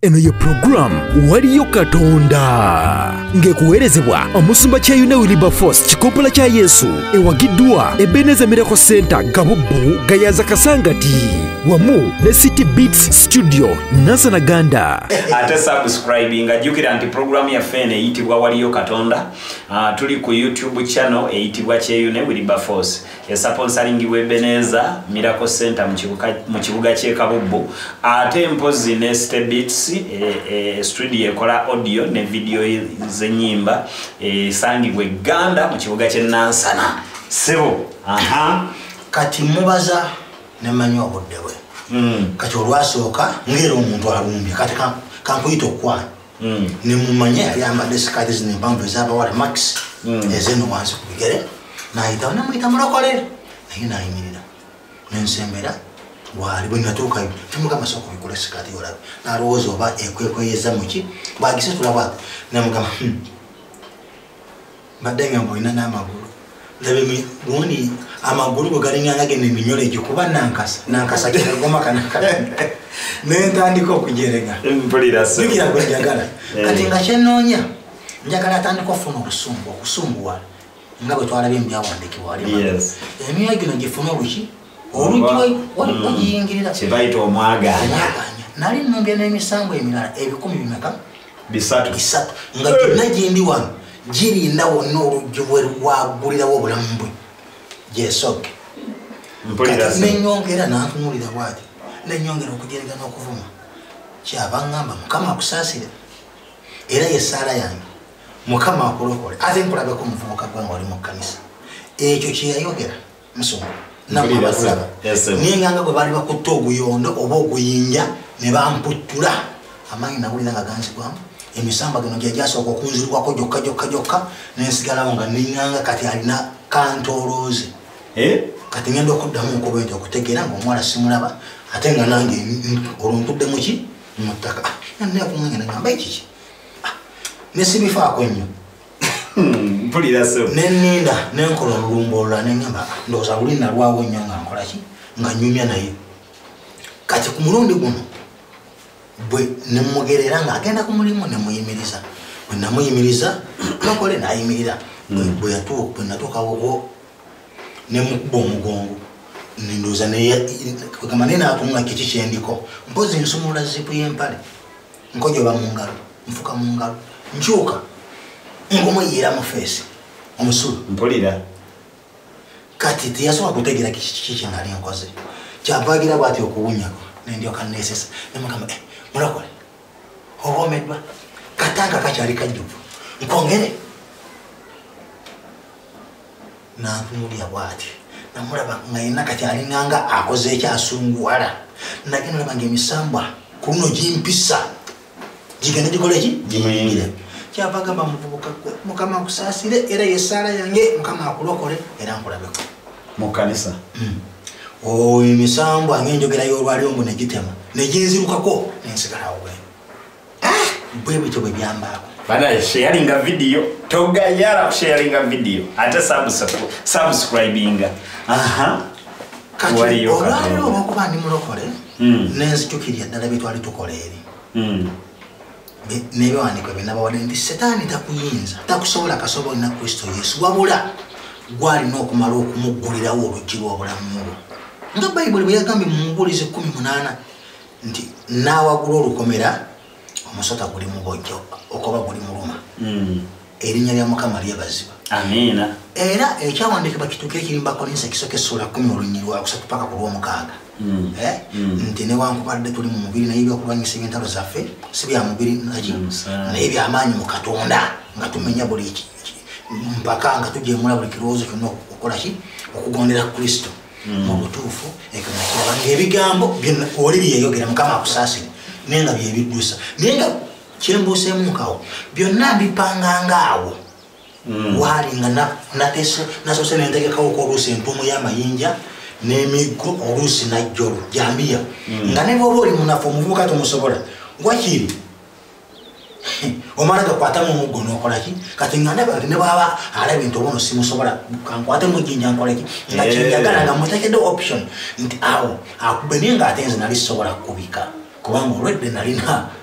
eno ye program waliyo katonda ngekuwerezebwa omusumba kyayune Wilberforce kikopola kya Yesu ewagiddwa Ebeneza Miracle Center Gabubbu Gayaza Kasangati wamu ne City Beats Studio Nasanaganda. Ate subscribing ajukira anti program ya fene eyitibwa waliyo katonda. Tuli ku YouTube channel eyitibwa kyayune Wilberforce esponsoringibwa Ebeneza Miracle Center mu kibuga kye Kabubbu. Ate mpozi ne City Beats studio ekola audio ne video zenyimba sangibwe Ganda mu kibuga kye Nansana sebo kati mubaza ne manyo obuddewe kati olwasooka ngero omuntu alumbye kati kankuyita okwana ne mumanye yambadde sikati zino empamvu ez'abawala max ezeno wansi ku bigere nayitawo namuyita mulokolere naye nayimirira nensembera wali bwe natuuka temugamba sooka obikole sikati olabe nalowooza oba ekwekweyeza muki bwagisitula bwati namugamba badde nga mboyina n'amagulu labe gundi amagulu bwe galinganga genda eminyolo egyo kuba nankasa kiragoma kanaka nentandika okujerega jukira gwe njagala kati nga kyenoonya njagala atandika okufuna okusumbuwala nga bwe twalabye mubyawandikibwa wali emyoyo gino gifune oluki oluggi wagiyingirira kyebayita omwaganya nali nnumbye n'emisango emirala 100 bisatu nga gyonna gyendi wano girinda wonna oluggi bwe lwagulirawo obulamu bwe gyesoge nenyongera nantunulira bwati nenyongera okujerega n'okuvuma kyaba ngamba mukama akusaasire era yesaala yange mukama akulokole ate nkulabeko omuvubuka gwange oli mu kkanisa ekyo kyeyayogera musonga nakulaba ninganga gwe baali bakutta oguyondo oba oguyinja ne bamputtula amaanyi nawulira nga ganzigwamu emisamba gino gyasooka okunzirwako gyokka nensigalawo nga ninganga kati alina kantolooze kati ngenda okuddamu okuba nti okutegeera ngaomuwala simulaba ate nga nange oluntudde muki muttaka nanekumwenge nagamba ekiki nesibifaako nnyo neninda nenkola olulumba olula nengamba ndowooza luli nalwawo nnyo nga nkolaki nga nyumya naye kati ku mulundi guno bwe nemugerera ng'agenda ku mulimu nemuyimiriza bwe namuyimiriza nokole nayimirira bwe natuukawo nemukuba omugongo nendooza kugamba naye naatunga kiki kyendiko mpozi nsumula zipu y'empale nkojoba mu ngalo nfuka mu ngalo nkyuka ng'omuyira mu feesi omusulu mpulira kati teyasobola kutegeera kiki kyenali nkoze kyavagira bwati okuwunyako nendyoka nesesa nemugamba mulokole owomeddwa katanga kakyali kajjuvu nkongere nantunulya bwati namulaba nga yenna kakyali nganga akoze ekyasunguwala nagenda olaba ngaemisambwa ku luno gimpisa gigende gikoleki giyingire kyava gamba muvubuka gwe mukama akusaasire era yesaala yange mukama akulokole era nkulabeko mu kkanisa emisambwa ng'enjogera y'olwaliwo mbu negitema neginzirukako nensigalawo bwe bityo bwe byambaako bana sharinga video togayara sharinga video ate subscribing kati olwaliwo olwokuba ndi mulokole nenzijukirya ddala bye twali tukola eri n'ebiwandiiko bye nabawadde nti setaani takuyinza takusobola kasobola olina Kristo Yesu wabula gwalina okumala okumuggulirawo oluggi lw'obulamu bwo nga bayibuli bwe yagambye mu Mubuulizi 18 nti naawagula olukomera omusota guli mubojjo okuba guli muluma erinnya lya Mukama lyebazibwa amiina era ekyawandikibwa kituukire kiri mu Bakolinso ekisooka essula 10 olunyiri lwa 3 paka ku lw'omukaaga nti newankubadde tuli mu mubiri naye ebyokulwanyisa ebyentalo zaffe si bya mubiri naki naye byamaanyi mu Katonda nga tumenya buli mpaka nga tujeemula buli kirowoozo kyonna okukolaki okugondera Kristo mu butuufu ekyonakyaba ngaebigambo oli byeyogera Mukama akusaasire naye nga byebiddusa naye nga kyembuuseemu nkawo byonna mbipanganga awo waali nga nasoose nentegekawo ko oluusi entuumu y'amayinja n'emiggo oluusi najjolo jambiya nga ne bwoba oli munafu omuvubuka tomusobola wakiri omala gakwatamu omuggo n'okolaki kati nga ndaba nti ne bwaba alabye nti obono simusobola kankwatemu ejjinja nkolaki nga kyenjagala nga muteekedde option nti awo akube naye ng'ate nze nali sisobola kukubika kubanga olwedde nalina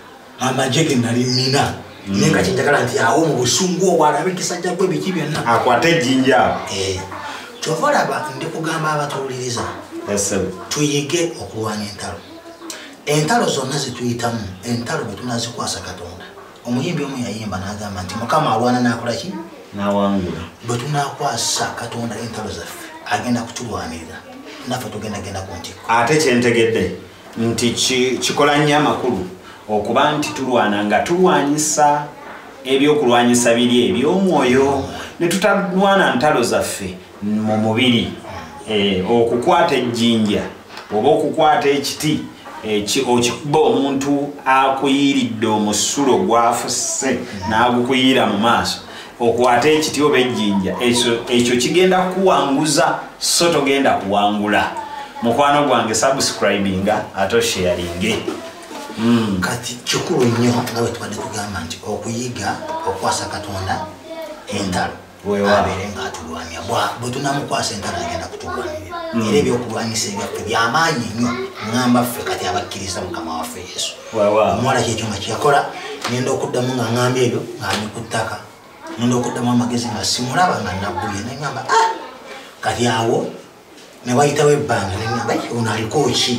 amajege nali mina nenga kinjagala nti awo mu busungu obwalabe kisajja gwe biki byonna akwate ejjinja kyovalaba ndi kugamba abatuwuliriza tuyige okulwana entalo zonna zituyitamu entalo bwe tunazikwasa Katonda omuyimbi omu yayimba n'agamba nti Mukama alwana n'akola ki n'awangula bwe tunakwasa Katonda entalo zaffe agenda kutulwanirira naffe tugenda ku ntiko ate kyentegedde nti kikola nnyo amakulu okuba nti tulwana nga tulwanyisa ebyokulwanyisa biri eby'omwoyo ne tutalwana ntalo zaffe mu mubiri okukwata ejjinja oba okukwata ekiti okikuba omuntu akuyiridde omusulo gwafusse n'agukuyiira mu maaso okwata ekiti oba ejjinja ekyo kigenda kuwanguza so togenda kuwangula mukwano gwange subscribinga ate sharinge kati kikulu nnyo nga bwe tubadde tugamba nti okuyiga okwasa Katonda entalo abeere ng'atulwanya bwe tunamukwasa entalo agenda kutulwanirira era ebyokulwanyisa ebyaffe byamaanyi nnyo ŋŋamba ffe kati abakkiriza Mukama waffe Yesu omuwala kyekyoma kyeyakola ngenda okuddamu nga ŋŋamba ebyo ng'ali ku ttaka ngenda okuddamu amagezi nga simulaba nga nabbuye neŋŋamba kati awo ne wayitawo ebbanga neŋŋamba ono aliko ki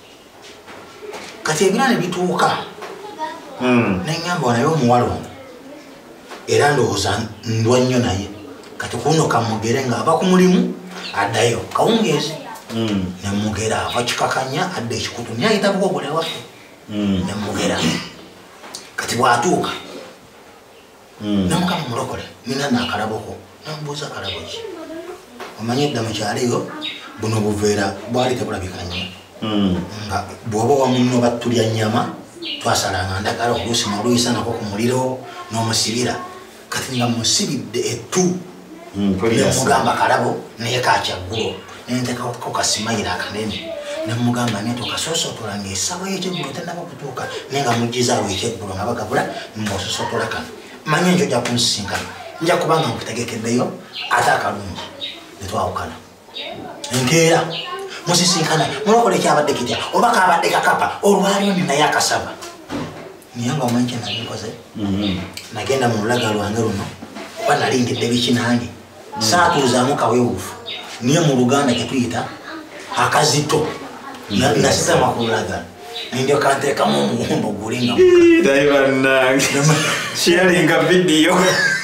kati ebira ne bituuka neŋŋamba naye omuwala ono era ndowooza ndwa nnyo naye kati kuno kamugere ng'ava ku mulimu addayo kawungeezi nemugera ava kikakanya adda ekikutu naye ayita bugogole waffe nemugera kati bw'atuuka namukama mulokole nina naakalaboko namubuuza kalabo ki omanye edda mukyaliyo buno buveera bwali tebulabika nnyo nga bw'oba wamunno battulya nnyama twasalanga ndagala oluusi noluyisa nako ku muliro n'omusibira kati nga musibidde ettu nemugamba kalabo naye kakyaggulo nentekako kasimayira akanene nemugamba naye tokasosotola ng'esawa y'ekyeggulo tennaba kutuuka naye nga mugizaawo ekyeggulo nga bagabula ng'ososotola kano manye njo ojja kunsisinkana nja kubanga nkutegekeddeyo ate akalungi netwawukana enkeera musisinkana mulokole kyabadde kitya oba kabadde kakapa olwaliwo ninaye akasaba niye nga omanyi kye nabikoze nagenda mu lulaga lwange luno kuba nalindidde biki nange saatuuzaamu kaweewuufu niye mu Luganda ketuyita akazito nasitama ku lulaga nindyoka nteekamu omuwumbo gulinga sharinga video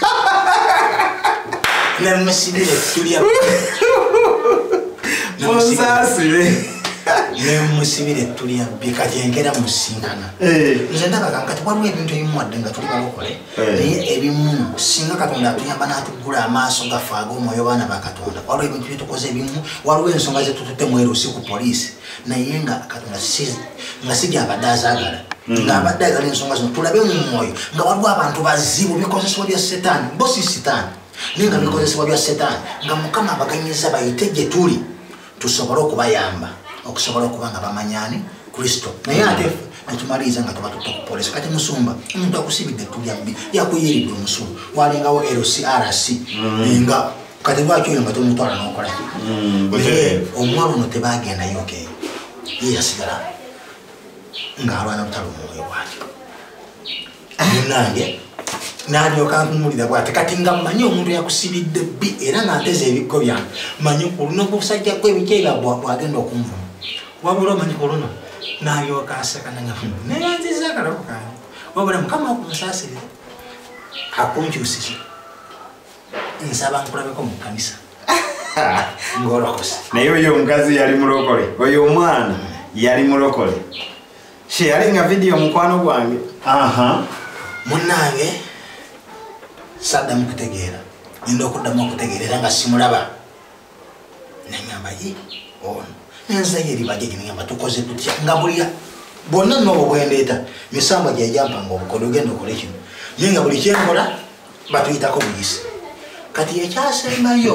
nemusibire tulya musasire nemusibire tulya bikajenkera musinkana nze ndabaga kati waliwo ebintu ebimu wadde nga tuli balokole naye ebimu singa Katonda atuyamba n'atuggula amaaso gaffe ag'omwoyo baana ba Katonda waliwo ebintu byetukoze ebimu waliwo ensonga zetututte mwerusi ku poliisi naye nga Katonda nga sigyabadde azaagala ng'abadde ayagala ensonga zino tulabe mu mwoyo nga waliwo abantu bazibu bikozesebwa bya setaani bo si setaani naye nga bikozesebwa bya setaani nga Mukama abaganyiza bayite gye tuli tusobole okubayamba okusobola okuba nga bamanyani Kristo naye ate netumaliriza nga tuba tutta ku polisi kati musumba omuntu akusibidde tulya bbi yakuyiridde omusulu walingawo LCRC nga kati lwaki oyo nga tomutwala n'okolaki naye omuwala ono tebagendayo keeyo ye yasigala ng'alwana butali omwoyo bwatyo nange n'alyoka nkumulira bwate kati nga mmanyi omuntu yakusibidde bbi era ng'anteza ebiggo byange manyi ku lunaku obusajja kwebikeera bwagenda okunvuma wabula omanyi ku luno n'alyoka aseka neyanziza akalabo kange wabula Mukama okumusaasirira akunkyusise nsaba nkulabeko mu kkanisa ng'olokose naye oyo omukazi yali mulokole oyo omwana yali mulokole sharinga video mukwano gwange munnange saddamu kutegeera ngenda okuddamu okutegeera era nga simulaba neŋŋamba ono nenzayo eribajege neŋŋamba tukoze tutya nga buli bonna noobo bwendeeta misambo gyejampanga obukodo ogenda okole kino naye nga buli kyenkola batuyitako buyisi kati ekyasembayo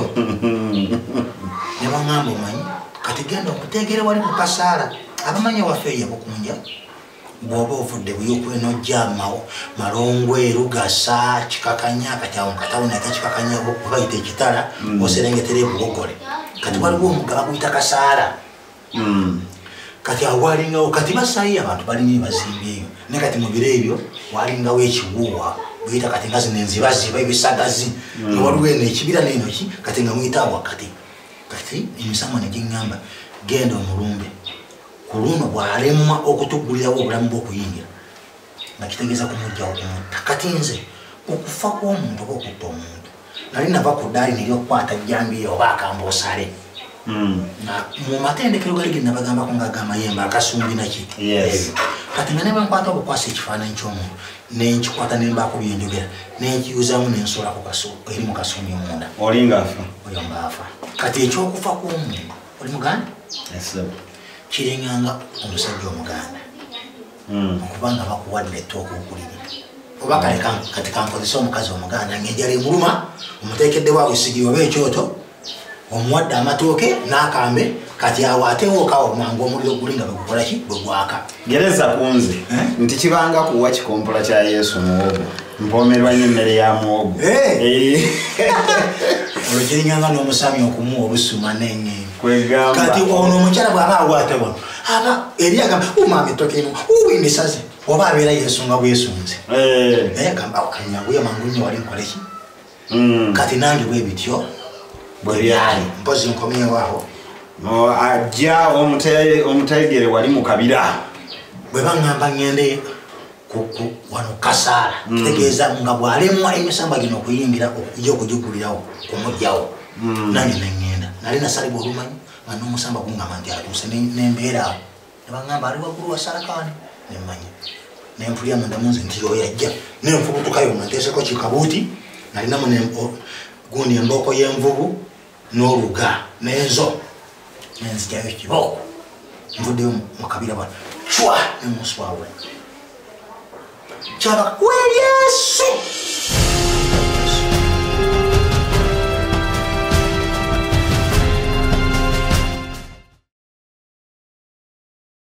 ne baŋŋamba omanyi kati genda okutegeera wali mu kasaala abamanyi waffe eyabukunja bw'oba ovudde buyokwenojja malongwe Lugasa kikakanya kati awo nkatawoneka kikakanya bayita ekitala oserengetera ebugogole kati waliwo omugga baguyita kasaala kati awalingawo kati basayi abantu balimi bazimbi eyo ne kati mu biro ebyo walingawo ekiwuwa buyita kati nga zino enzibaziba ebisagazi nga waliwo eno ekibira n'enoki kati nga muyita wakati kati emisamo ne giŋŋamba genda omulumbe ku luno bw'alemwa okutugulirawo obulamu bw'okuyingira nga kitegeeza kumugjawo kumutta kati nze okufa kw'omuntu oba okutta omuntu nali nava ku ddaali neryokukwata jambiya oba akamboosale mu matendekero gali genabagambako ng'agamayembe akasumbi naki kati nga ne bankwata obukwasa ekifaananyi ky'omuntu nenkikwata nembaako byenjogera nenkiyuzamu nensolako eri mu kasumbi munda olingaafa oyo ngaafa kati ekyokufa kw'omuntu oli muganda kiringanga omusajja omuganda okubanga bakuwadde ettooka okuliri oba kati kankozesa omukazi omuganda ng'enjala emuluma omuteekeddewo essigiri oba ekyoto omuwadde amatooke n'akambe kati awo atewo kawo mangu omuliro guli nga bwegukolaki bwe gwaka gereza kunze nti kibanga kuwa kikompola kya Yesu muwogo mpomerwa nnyo emmere ya muwogo olwo kiringanga n'omusami okumuwa obusuma n'engendo kwegamba kati ono omukyala bw'aba awaate bono aba eri agamba umama ettooke eno uwindisaze oba abeera yesunga bwesunze naye agamba kanyanguye mangu nnyo wali nkoleki kati nange bwe bityo bwe byali mpozi nkomyewo awo ajja omutegere wali mu kabira bwe baŋŋamba ŋŋende wano kasaala kitegeeza nga bw'alemwa emisamba gino okuyingira okujja okugigulirawo kumugjawo nange neŋŋenda nali nasalibwa olumanyi nga n'omusamba guŋŋamba nti atuuse nembeera awo ne baŋŋamba ali waggulu wa sarakaani nemmanya nempulya mundamu nze nti oyo ajja nenfubutukayo nga nteeseko kikabuuti nalinamu gundi embooko y'envubu n'oluga n'enzo nenzigyayo kibooko nvuddeyo mu kabira bano cwa nemuswawe kyaba we Yesu